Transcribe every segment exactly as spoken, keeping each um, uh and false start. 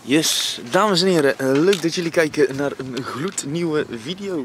Yes, dames en heren, leuk dat jullie kijken naar een gloednieuwe video.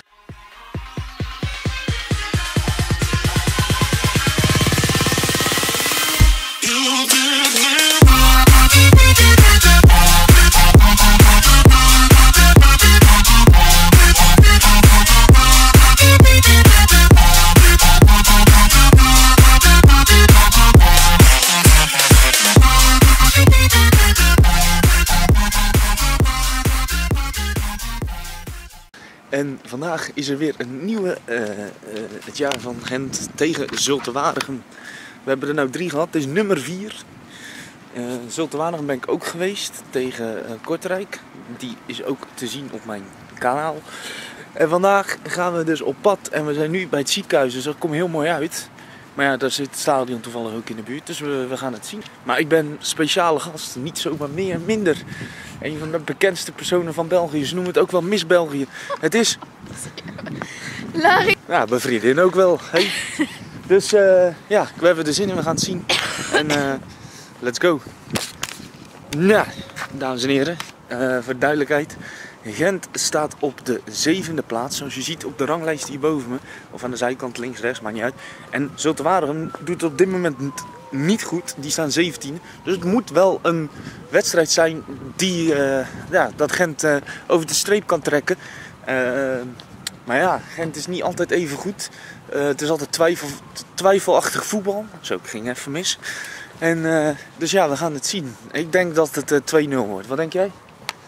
En vandaag is er weer een nieuwe, uh, uh, het jaar van Gent tegen Zulte Waregem. We hebben er nou drie gehad, dit is nummer vier. Uh, Zulte Waregem ben ik ook geweest tegen uh, Kortrijk. Die is ook te zien op mijn kanaal. En vandaag gaan we dus op pad en we zijn nu bij het ziekenhuis, dus dat komt heel mooi uit. Maar ja, daar zit het stadion toevallig ook in de buurt, dus we, we gaan het zien. Maar ik ben speciale gast, niet zomaar meer, minder. Een van de bekendste personen van België, ze noemen het ook wel Miss België. Het is... Larry. Ja, mijn vriendin ook wel. Hey. Dus uh, ja, we hebben er zin in, we gaan het zien. En uh, let's go. Nou, dames en heren, uh, voor duidelijkheid. Gent staat op de zevende plaats, zoals je ziet op de ranglijst hier boven me. Of aan de zijkant, links, rechts, maakt niet uit. En Zulte Waregem doet het op dit moment niet goed, die staan zeventien. Dus het moet wel een wedstrijd zijn die uh, ja, dat Gent uh, over de streep kan trekken. Uh, maar ja, Gent is niet altijd even goed. Uh, het is altijd twijfel, twijfelachtig voetbal. Zo, ik ging even mis. En, uh, dus ja, we gaan het zien. Ik denk dat het uh, twee nul wordt. Wat denk jij?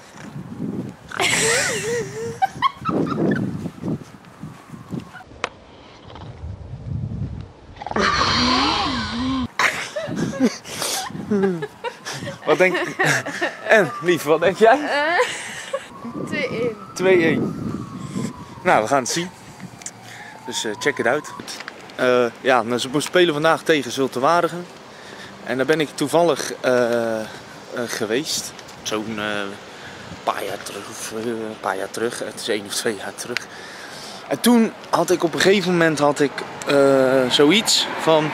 Wat denk je? En lief, wat denk jij? twee één. twee één. Nou, we gaan het zien. Dus uh, check it out. Uh, ja, nou, ze moesten spelen vandaag tegen Zulte Waregem. En daar ben ik toevallig uh, uh, geweest. Zo'n uh, paar jaar terug, of uh, een paar jaar terug. Het is één of twee jaar terug. En toen had ik op een gegeven moment had ik uh, zoiets van...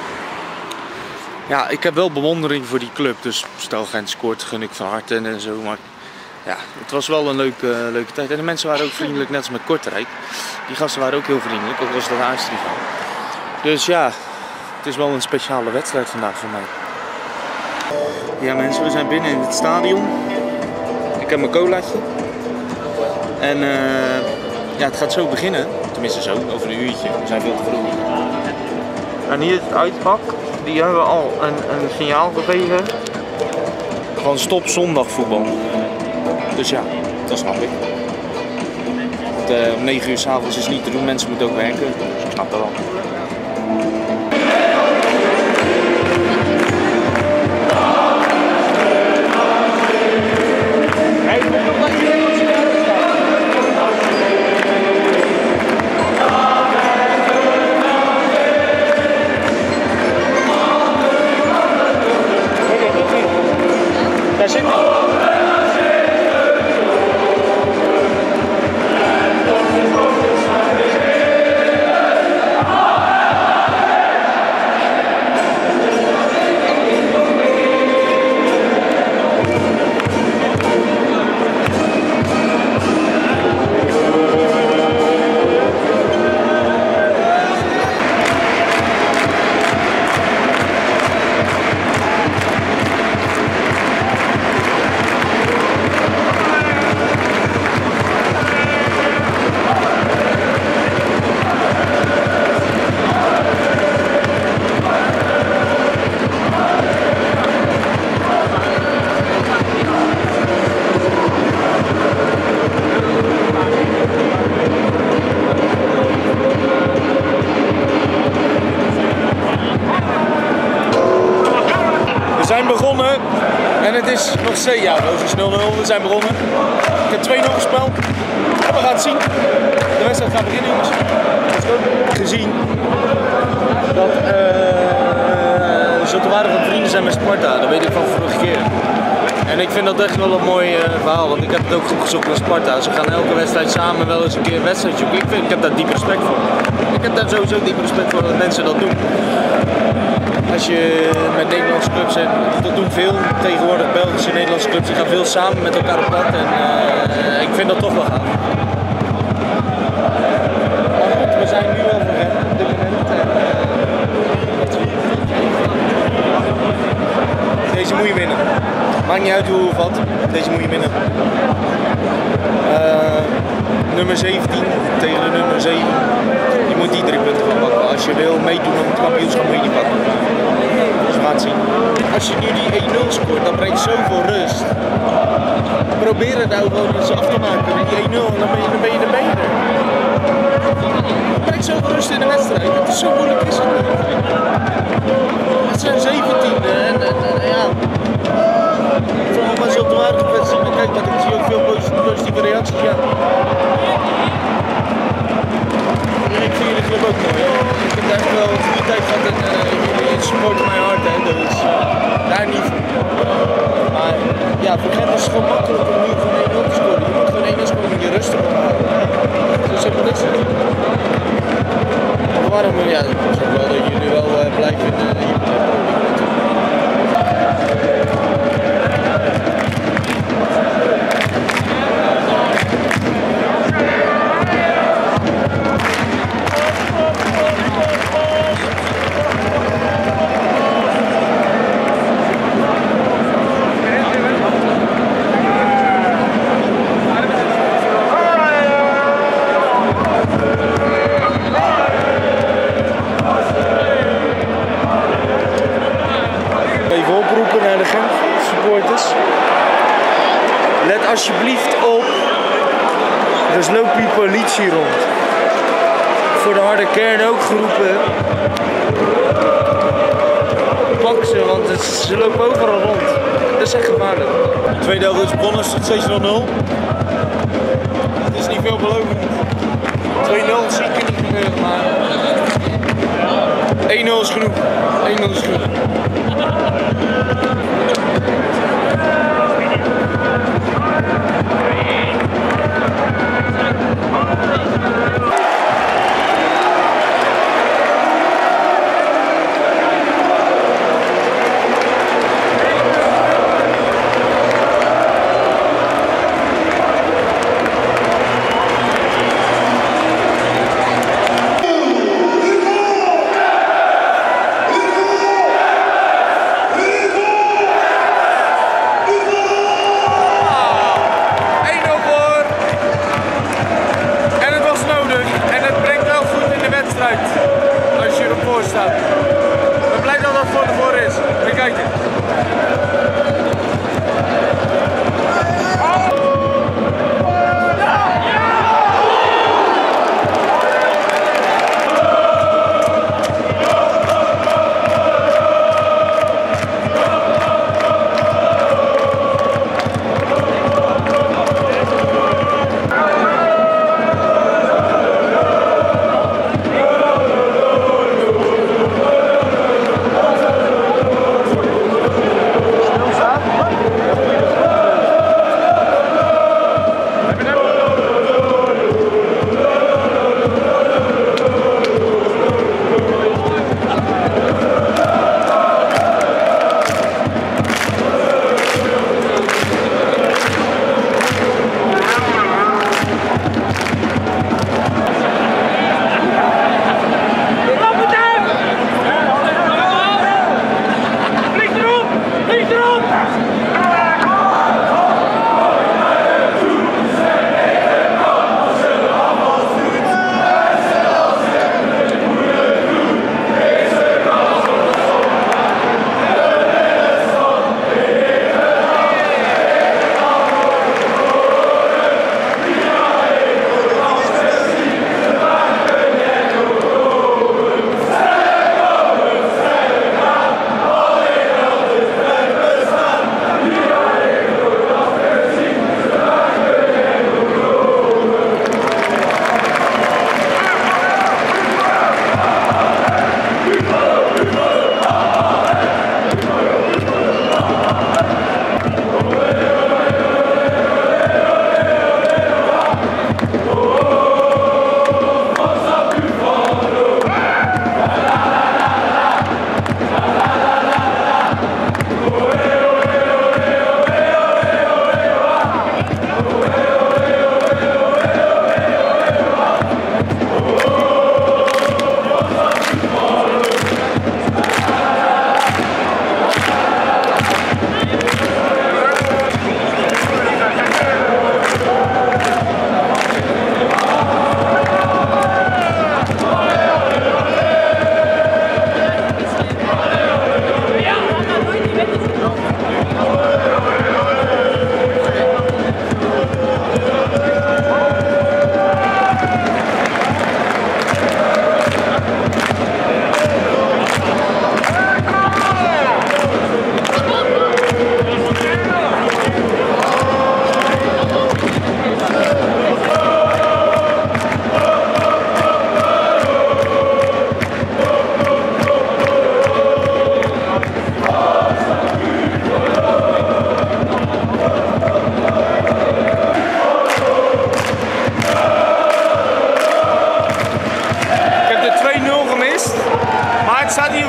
Ja, ik heb wel bewondering voor die club, dus stel Gent scoort, gun ik van harte en, en zo. Maar ja, het was wel een leuke, uh, leuke tijd. En de mensen waren ook vriendelijk, net als met Kortrijk. Die gasten waren ook heel vriendelijk, ook was dat Aartsrivaal. Dus ja, het is wel een speciale wedstrijd vandaag voor mij. Ja mensen, we zijn binnen in het stadion. Ik heb mijn colaatje. En uh, ja, het gaat zo beginnen. Tenminste zo, over een uurtje. We zijn veel te vroeg. En hier is het uitvak. Die hebben al een, een signaal gegeven. Gewoon stop zondagvoetbal. Dus ja, dat snap ik. Om negen uur 's avonds is niet te doen, mensen moeten ook werken. Ik snap dat wel. Daar zit hij. We zijn begonnen en het is nog steeds, ja, het is nul nul, we zijn begonnen. Ik heb twee nul gespeeld en we gaan het zien. De wedstrijd gaat beginnen jongens. Gezien dat uh, Zulte Waregem vrienden zijn met Sparta, dat weet ik van vorige keer. En ik vind dat echt wel een mooi uh, verhaal, want ik heb het ook opgezocht met Sparta. Ze gaan elke wedstrijd samen wel eens een keer een wedstrijd zoeken. Ik, vind, ik heb daar diep respect voor. Ik heb daar sowieso diep respect voor dat mensen dat doen. Als je met Nederlandse clubs en dat doen veel tegenwoordig Belgische en Nederlandse clubs, die gaan veel samen met elkaar op pad en uh, ik vind dat toch wel gaaf. Maar goed, we zijn nu wel voor hem op dit moment. En, uh, deze moet je winnen. Maakt niet uit hoe of wat, deze moet je winnen. Uh, nummer zeventien tegen de nummer zeven. Je moet die drie punten gaan pakken. Als je wil meedoen om het kampioenschap moet je die pakken. Dus we gaan het zien. Als je nu die één nul scoort, dan brengt zoveel rust. Probeer het nou gewoon eens af te maken met die één nul en dan ben je, dan ben je er beter. Het brengt zoveel rust in de wedstrijd. Het is zo moeilijk is het. Het zijn zeventien en, en, en ja. Vooral mensen op de waarheid zien en kijk, ik zie ook veel positieve reacties. Ja. Ik vind jullie club ook mooi. Hè? Ik heb echt wel een goede tijd gehad en uh, jullie supporten mijn hart. Hè? Dus uh, daar niet van. Maar ja, voor hen is het gewoon makkelijk om nu gewoon één nul te scoren. Je moet gewoon één nul scoren en je rustig ophouden. Dus ik moet het waarom? Ja, ik zeg wel dat jullie wel uh, blijven in uh, hier. Even oproepen naar de Genk supporters. Let alsjeblieft op, er loopt hier politie rond. Voor de harde kern ook geroepen. Pak ze, want het, ze lopen overal rond. Dat is echt gevaarlijk. De tweede helft is begonnen, is het steeds nul nul. Het is niet veelbelovend. twee nul zie ik niet gebeuren, maar één nul is genoeg. één nul is genoeg.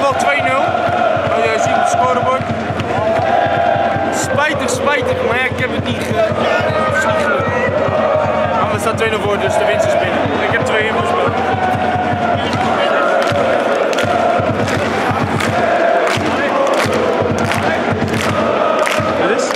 ieder geval twee nul. Oh, jij ziet het scorebord. Spijtig, spijtig, maar ja, ik heb het niet ge... Maar er staat twee nul voor, dus de winst is binnen. Ik heb twee ingespeeld. Wat is?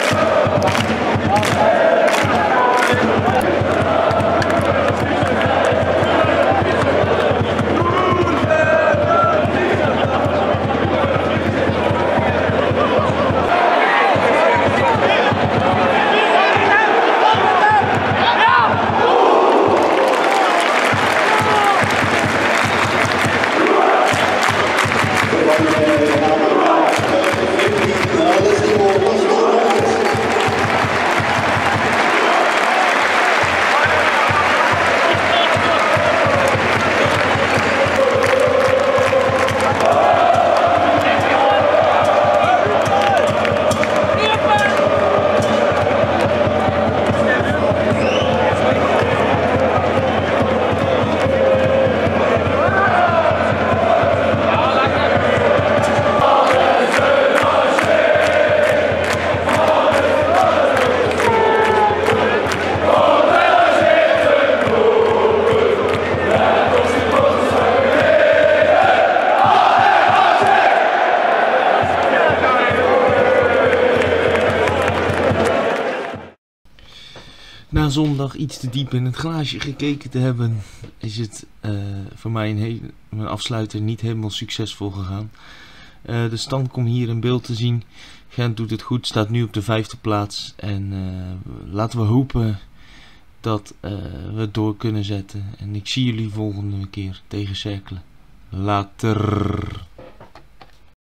Na zondag iets te diep in het glaasje gekeken te hebben, is het uh, voor mij een hele, mijn afsluiter niet helemaal succesvol gegaan. Uh, de stand komt hier in beeld te zien. Gent doet het goed, staat nu op de vijfde plaats. En uh, laten we hopen dat uh, we het door kunnen zetten. En ik zie jullie volgende keer tegen Cerkelen. Later.